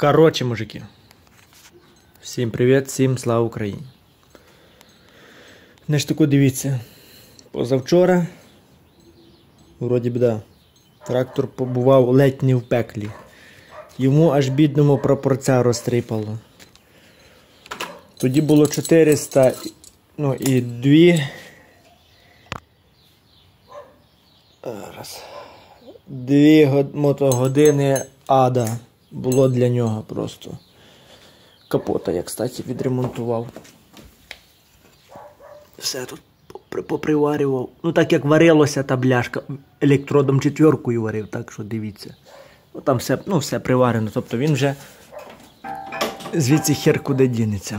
Короче, мужики. Всім привіт, всім слава Україні. Значить, таку дивіться. Позавчора, вроді б, да, трактор побував ледь не в пеклі. Йому аж бідному прапорця розтріпало. Тоді було 400, ну і 2 мотогодини ада було для нього просто. Капота я, кстати, відремонтував. Все тут поприварював. Ну так як варилося та бляшка. Електродом 4 варив, так що дивіться. Ну там все, все приварено. Тобто він вже звідси хер куди дінеться.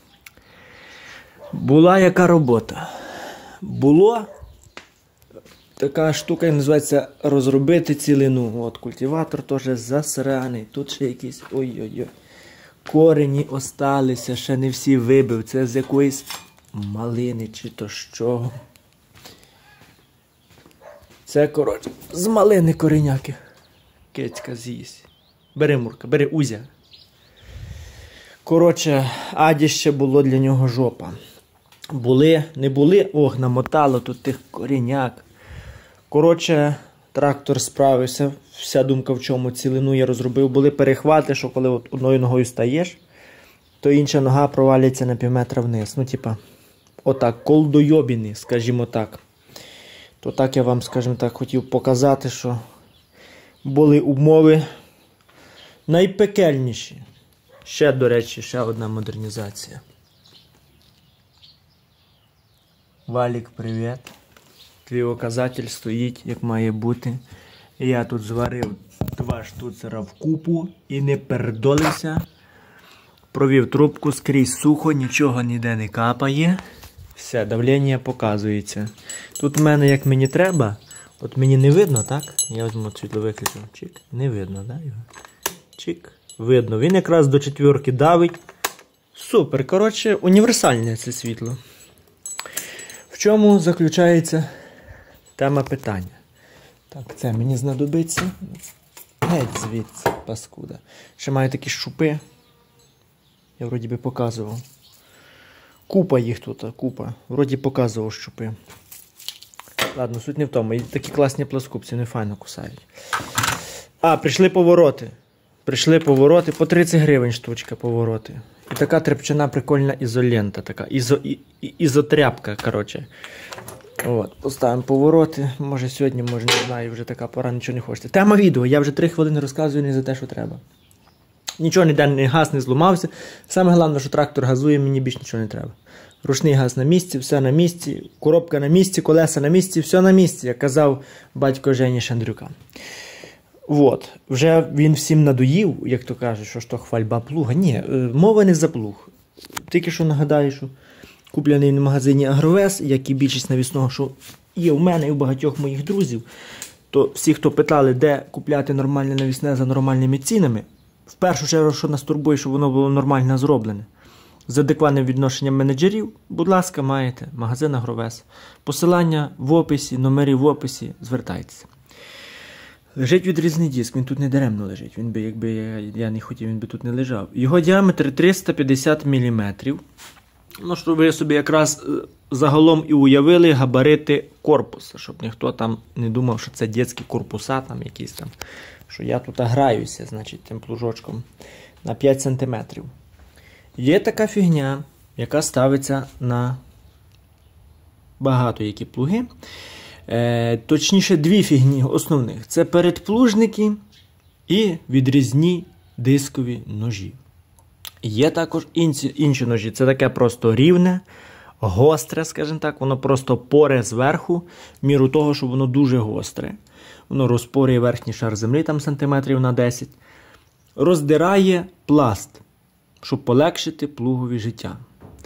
Була яка робота? Було така штука, називається розробити цілину. От культиватор теж засраний. Тут ще якісь, ой-ой-ой. Корені осталися, ще не всі вибив. Це з якоїсь малини чи то з чого. Це, коротше, з малини кореняки. Кицька з'їсть. Бери, Мурка, бери, Узя. Коротше, аді ще було для нього жопа. Були, не були, ох, намотало тут тих кореняк. Коротше, трактор справився. Вся думка в чому, цілину я розробив. Були перехвати, що коли от одною ногою стаєш, то інша нога провалюється на півметра вниз. Ну, типа, отак, колдойобіни, скажімо так. То так я вам, скажімо так, хотів показати, що були умови найпекельніші. Ще, до речі, ще одна модернізація. Валік, привіт. Твій указатель стоїть, як має бути. Я тут зварив 2 штуцера в купу і не пердолився. Провів трубку, скрізь сухо, нічого ніде не капає. Все, давлення показується. Тут в мене, як мені треба, от мені не видно, так? Я візьму світло виключу. Чик, не видно, да, його? Чик, видно. Він якраз до 4 давить. Супер, коротше, універсальне це світло. В чому заключається тема питання? Так, це мені знадобиться. Геть звідси, паскуда. Ще маю такі шупи. Я вроді би показував. Купа їх тут, купа. Вроді показував щупи. Ладно, суть не в тому. І такі класні плоскупці, не файно кусають. А, прийшли повороти. Прийшли повороти. По 30 гривень штучка повороти. І така тряпчина прикольна ізолента. Така ізотряпка, коротше. От, поставимо повороти. Може сьогодні, може не знаю, вже така пора, нічого не хочеться. Тема відео. Я вже 3 хвилини розказую не за те, що треба. Нічого ніде не газ, не зламався. Саме головне, що трактор газує, мені більше нічого не треба. Ручний газ на місці, все на місці, коробка на місці, колеса на місці, все на місці, як казав батько Жені Шандрюка. От, вже він всім надоїв, як то кажуть, що ж то хвальба плуга. Ні, мова не за плуг. Тільки що нагадаю, що куплений в магазині Агровес, як і більшість навісного, що є в мене і у багатьох моїх друзів, то всі, хто питали, де купляти нормальне навісне за нормальними цінами, в першу чергу, що нас турбує, щоб воно було нормально зроблене. З адекватним відношенням менеджерів, будь ласка, маєте магазин Агровес. Посилання в описі, номери в описі, звертайтеся. Лежить відрізний диск, він тут не даремно лежить. Він би, якби я не хотів, він би тут не лежав. Його діаметр 350 мм. Ну, щоб ви собі якраз загалом і уявили габарити корпуса, щоб ніхто там не думав, що це дитячі корпуса там якісь там. Що я тут граюся, значить, тим плужочком на 5 см. Є така фігня, яка ставиться на багато які плуги. Точніше, 2 фігні основних. Це передплужники і відрізні дискові ножі. Є також інші ножі. Це таке просто рівне, гостре, скажімо так. Воно просто поре зверху, в міру того, що воно дуже гостре. Воно розпорює верхній шар землі, там сантиметрів на 10. Роздирає пласт, щоб полегшити плугові життя.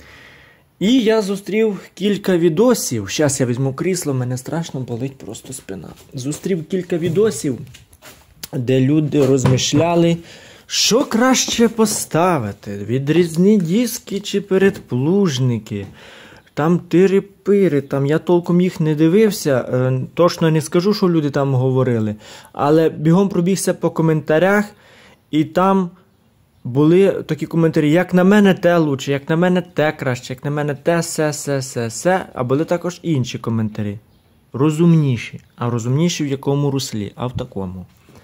І я зустрів кілька відосів. Зараз я візьму крісло, мене страшно болить просто спина. Зустрів кілька відосів, де люди розмишляли, що краще поставити. Відрізні диски чи передплужники. Там тири-пири, там я толком їх не дивився, точно не скажу, що люди там говорили, але бігом пробігся по коментарях, і там були такі коментарі, як на мене те лучше, як на мене те краще, як на мене те се. А були також інші коментарі. Розумніші. А розумніші в якому руслі? А в такому.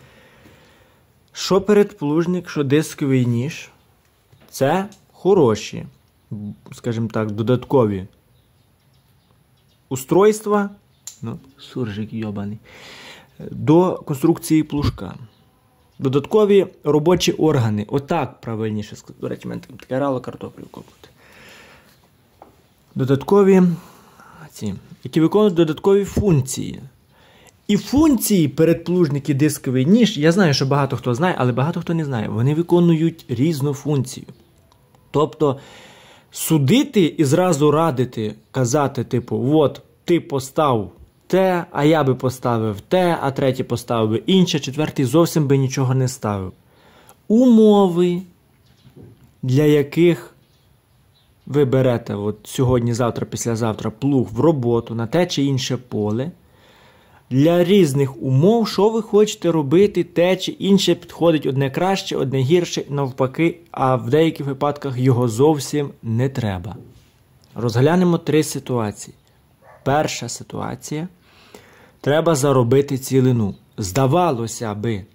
Що передплужник, що дисковий ніж – це хороші, скажімо так, додаткові устройства, суржик йобаний, до конструкції плужка. Додаткові робочі органи. Отак правильніше сказати. До речі, в мене таке рало картоплю копати. Додаткові які виконують додаткові функції. І функції передплужник і дисковий ніж, я знаю, що багато хто знає, але багато хто не знає. Вони виконують різну функцію. Тобто, судити і зразу радити, казати, типу, от, ти постав те, а я би поставив те, а третій поставив би інше, четвертий зовсім би нічого не ставив. Умови, для яких ви берете от сьогодні, завтра, післязавтра плуг в роботу на те чи інше поле, для різних умов, що ви хочете робити, те чи інше підходить одне краще, одне гірше, навпаки, а в деяких випадках його зовсім не треба. Розглянемо 3 ситуації. Перша ситуація. Треба заробити цілину. Здавалося би.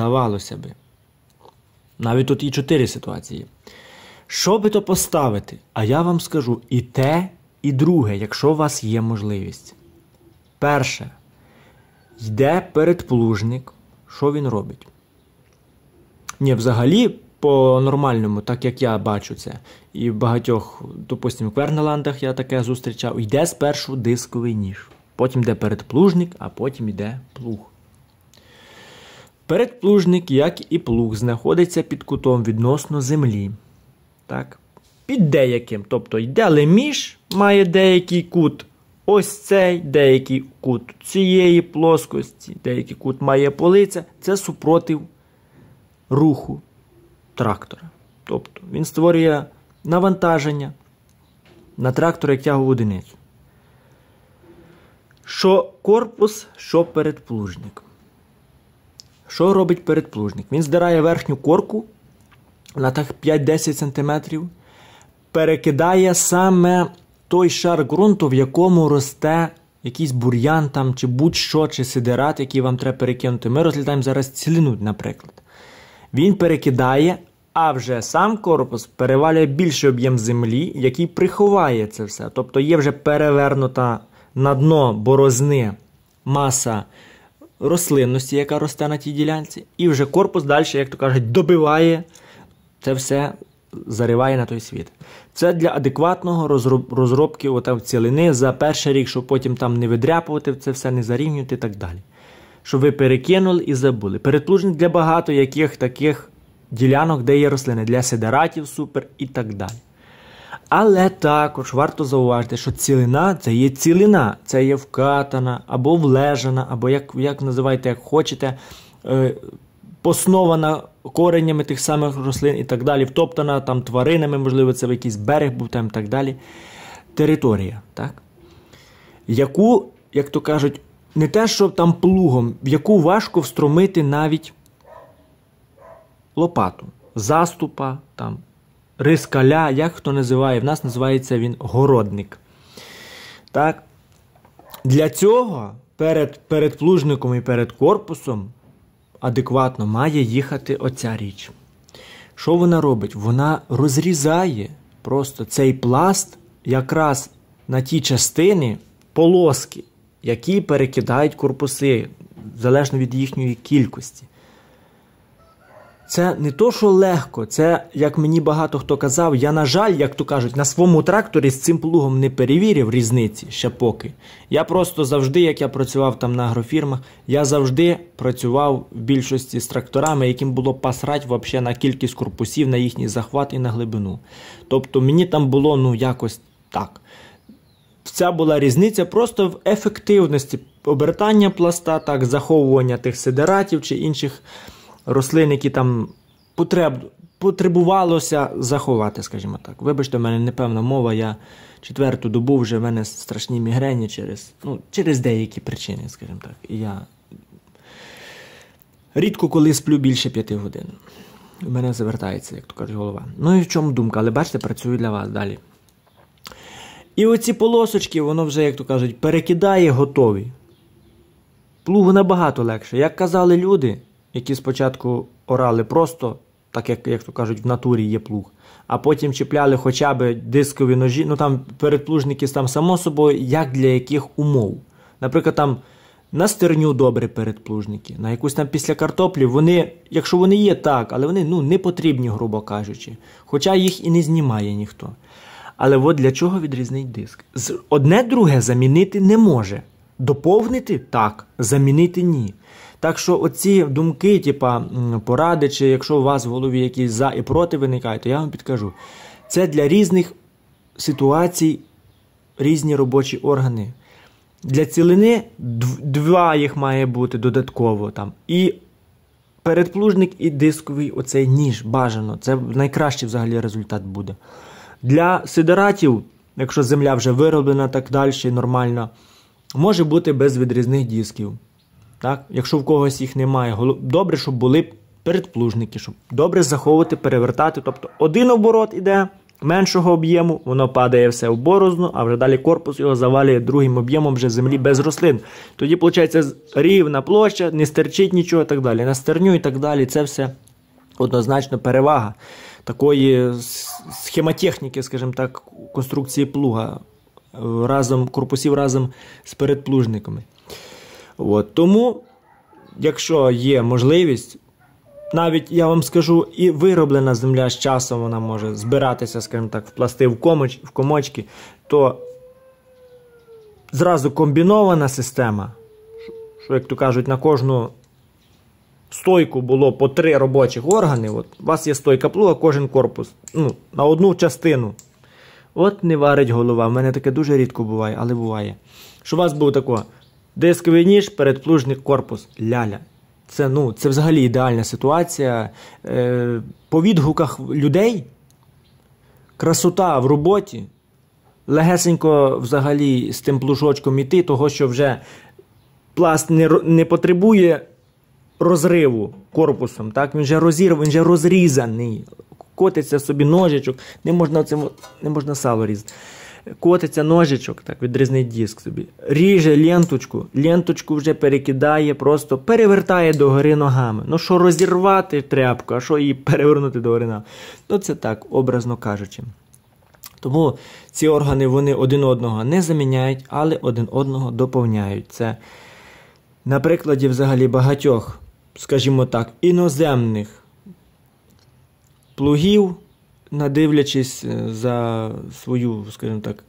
Навіть тут і 4 ситуації. Що би то поставити? А я вам скажу і те, і друге, якщо у вас є можливість. Перше. Йде передплужник. Що він робить? Ні, взагалі, по-нормальному, так як я бачу це, і в багатьох, допустимо, в Квернеландах я таке зустрічав, йде спершу дисковий ніж. Потім йде передплужник, а потім йде плуг. Передплужник, як і плуг, знаходиться під кутом відносно землі. Так? Під деяким. Тобто йде леміш, має деякий кут ось цей, деякий кут цієї плоскості, деякий кут має полиця. Це супротив руху трактора. Тобто він створює навантаження на трактор як тягову одиницю. Що корпус, що передплужник. Що робить передплужник? Він здирає верхню корку на так 5-10 см, перекидає саме той шар ґрунту, в якому росте якийсь бур'ян там, чи будь-що, чи сидерат, який вам треба перекинути. Ми розглядаємо зараз цілину, наприклад. Він перекидає, а вже сам корпус перевалює більший об'єм землі, який приховає це все. Тобто є вже перевернута на дно борозни маса рослинності, яка росте на тій ділянці, і вже корпус далі, як то кажуть, добиває, це все зариває на той світ. Це для адекватного розробки цілини за перший рік, щоб потім там не видряпувати, це все не зарівнювати і так далі. Щоб ви перекинули і забули. Передплужник для багато яких таких ділянок, де є рослини, для сидератів супер і так далі. Але також варто зауважити, що цілина – це є цілина, це є вкатана, або влежана, або як називайте, як хочете, поснована коренями тих самих рослин і так далі, втоптана там тваринами, можливо, це в якийсь берег був там і так далі. Територія, так? Яку, як то кажуть, не те, що там плугом, в яку важко встромити навіть лопату, заступа, там, рискаля, як хто називає, в нас називається він городник. Так? Для цього перед плужником і перед корпусом адекватно має їхати оця річ. Що вона робить? Вона розрізає просто цей пласт якраз на ті частини, полоски, які перекидають корпуси, залежно від їхньої кількості. Це не то, що легко, це, як мені багато хто казав, я, на жаль, як то кажуть, на своєму тракторі з цим плугом не перевірив різниці ще поки. Я просто завжди, як я працював там на агрофірмах, я завжди працював в більшості з тракторами, яким було посрать взагалі на кількість корпусів, на їхній захват і на глибину. Тобто мені там було, якось так. Ця була різниця просто в ефективності обертання пласта, так, заховування тих сидератів чи інших рослин, які там потребувалося заховати, скажімо так. Вибачте, в мене непевна мова, я 4-ту добу вже в мене страшні мігрені через деякі причини, скажімо так. І я рідко коли сплю більше 5 годин. У мене завертається, як то кажуть, голова. Ну і в чому думка? Але бачите, працюю для вас далі. І оці полосочки, воно вже, як то кажуть, перекидає готові. Плугу набагато легше. Як казали люди, які спочатку орали просто, так як то кажуть, в натурі є плуг, а потім чіпляли хоча б дискові ножі, ну там передплужники там само собою, як для яких умов. Наприклад, там на стерню добре передплужники, на якусь там після картоплі, вони, якщо вони є, так, але вони не потрібні, грубо кажучи. Хоча їх і не знімає ніхто. Але от для чого відрізний диск? Одне друге замінити не може. Доповнити – так, замінити – ні. Так що оці думки, поради, чи якщо у вас в голові якісь за і проти виникають, то я вам підкажу. Це для різних ситуацій, різні робочі органи. Для цілини два їх має бути додатково. Там. І передплужник, і дисковий оцей ніж бажано. Це найкращий взагалі результат буде. Для сидератів, якщо земля вже вироблена так далі, нормально, може бути без відрізних дисків. Так? Якщо в когось їх немає, добре, щоб були передплужники, щоб добре заховувати, перевертати. Тобто один оборот іде меншого об'єму, воно падає все в борозну, а вже далі корпус його завалює другим об'ємом вже землі без рослин. Тоді, виходить, рівна площа, не стерчить нічого і так далі. На стерню і так далі, це все однозначно перевага такої схемотехніки, скажімо так, конструкції плуга, корпусів разом з передплужниками. Тому, якщо є можливість, навіть, я вам скажу, і вироблена земля з часом вона може збиратися, скажімо так, в пласти, в комочки, то зразу комбінована система, що, як то кажуть, на кожну стойку було по 3 робочих органи. От, у вас є стойка плуга, кожен корпус, на одну частину. От не варить голова. В мене таке дуже рідко буває, але буває. Що у вас був тако: дисковий ніж, передплужник, корпус. Ляля. Це взагалі ідеальна ситуація. По відгуках людей красота в роботі, легесенько взагалі з тим плужочком іти, того, що вже пласт не потребує розриву корпусом, так? Він вже розрізаний. Котиться собі ножичок, не можна сало різати. Котиться ножичок, так, відрізний диск собі. Ріже ленточку вже перекидає, просто перевертає догори ногами. Ну що розірвати тряпку, а що її перевернути догори ногами? Це так, образно кажучи. Тому ці органи, вони один одного не заміняють, але один одного доповняють. Це на прикладі взагалі багатьох, скажімо так, іноземних плугів, надивлячись за свою, скажімо так,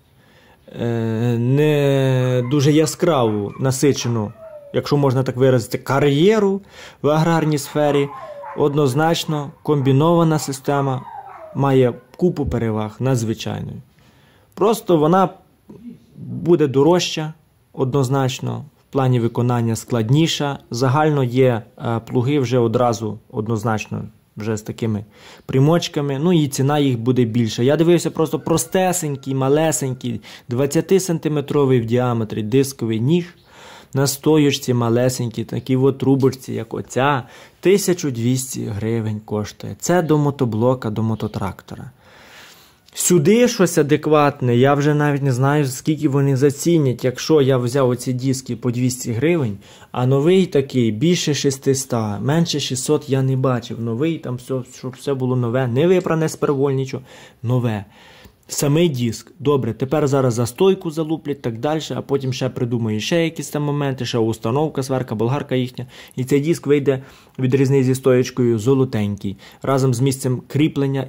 не дуже яскраву, насичену, якщо можна так виразити, кар'єру в аграрній сфері, однозначно комбінована система має купу переваг надзвичайної. Просто вона буде дорожча, однозначно, в плані виконання складніша. Загально є плуги вже одразу, однозначно, вже з такими примочками, і ціна їх буде більша. Я дивився просто простесенький, малесенький, 20-сантиметровий в діаметрі дисковий ніж на стоючці малесенькій, такій трубочці, як оця, 1200 гривень коштує. Це до мотоблока, до мототрактора. Сюди щось адекватне, я вже навіть не знаю, скільки вони зацінять, якщо я взяв оці диски по 200 гривень, а новий такий більше 600, менше 600 я не бачив. Новий, там все, щоб все було нове, не випране з перволь, нічого, нове. Самий диск, добре, тепер зараз за стойку залуплять, так далі, а потім ще придумають ще якісь там моменти, ще установка, сварка, болгарка їхня, і цей диск вийде відрізний зі стоєчкою золотенький, разом з місцем кріплення,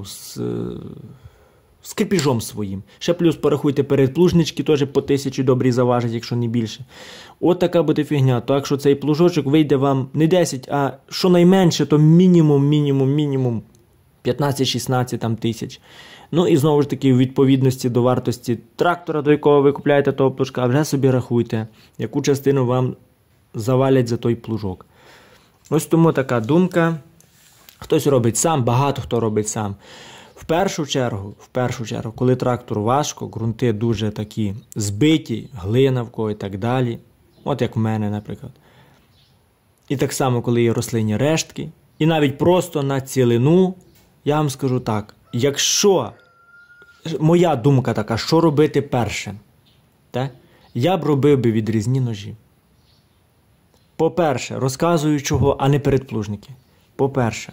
з кріпіжом своїм. Ще плюс порахуйте передплужнички, теж по 1000 добрі заважать, якщо не більше. От така буде фігня. Так що цей плужочок вийде вам не 10, а щонайменше, то мінімум 15-16 тисяч. І знову ж таки, у відповідності до вартості трактора, до якого ви купляєте того плужка, вже собі рахуйте, яку частину вам завалять за той плужок. Ось тому така думка. Хтось робить сам, багато хто робить сам. В першу чергу, коли трактор важко, ґрунти дуже такі збиті, глина в кого і так далі. От як в мене, наприклад. І так само, коли є рослинні рештки, і навіть просто на цілину, я вам скажу так, якщо, моя думка така, що робити перше, так? Я б робив би відрізні ножі. По-перше, розказую чого, а не передплужники. По-перше,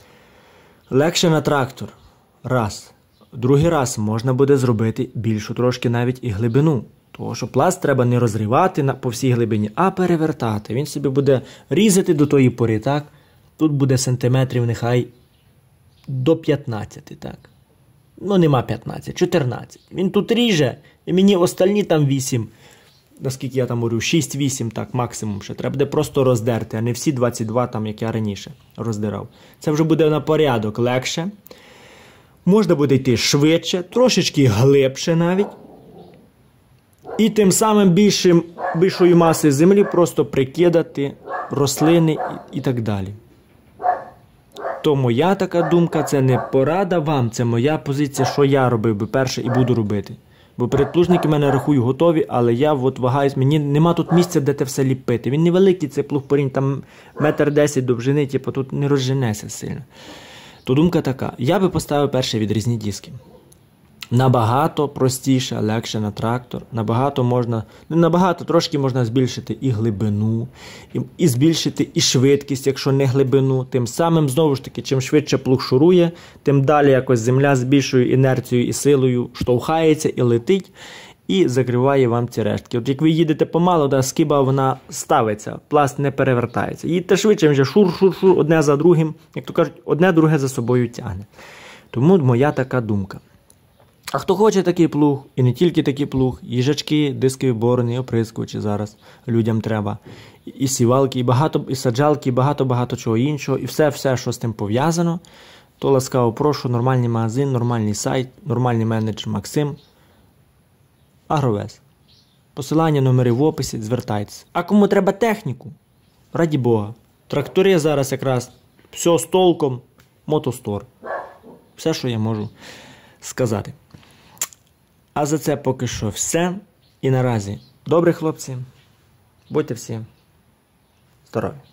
легше на трактор. Раз. Другий раз можна буде зробити більшу трошки навіть і глибину. Тому що пласт треба не розривати по всій глибині, а перевертати. Він собі буде різати до тої пори, так? Тут буде сантиметрів нехай до 15, так? Ну, нема 15, 14. Він тут ріже, і мені остальні там 8, наскільки я там говорю, 6-8, так, максимум ще. Треба буде просто роздерти, а не всі 22, там, як я раніше роздирав. Це вже буде на порядок легше. Можна буде йти швидше, трошечки глибше навіть. І тим самим більшою маси землі просто прикидати рослини і так далі. То моя така думка, це не порада вам, це моя позиція, що я робив би перше і буду робити. Бо передплужники в мене, рахую, готові, але я от вагаюсь, мені нема тут місця, де те все ліпити. Він невеликий, цей плуг-порінь, там 1,10 м довжини, типу тут не розженеся сильно. То думка така, я би поставив перше відрізні диски. Набагато простіше, легше на трактор, набагато можна, не набагато, трошки можна збільшити і глибину, і збільшити і швидкість, якщо не глибину. Тим самим, знову ж таки, чим швидше плуг шурує, тим далі якось земля з більшою інерцією і силою штовхається і летить, і закриває вам ці рештки. От як ви їдете помало, скиба вона ставиться, пласт не перевертається. Їдьте швидше, він вже шур-шур-шур, одне за другим, як то кажуть, одне друге за собою тягне. Тому моя така думка. А хто хоче такий плуг, і не тільки такий плуг, їжачки, дискові борони, оприскувачі зараз людям треба, і сівалки, і саджалки, і багато-багато чого іншого, і все, що з тим пов'язано, то ласкаво прошу, нормальний магазин, нормальний сайт, нормальний менеджер Максим, Агровес. Посилання, номери в описі, звертайтеся. А кому треба техніку, раді Бога, трактори зараз якраз, все з толком, мотостор. Все, що я можу сказати. А за це поки що все. І наразі, добрі хлопці, будьте всі здорові.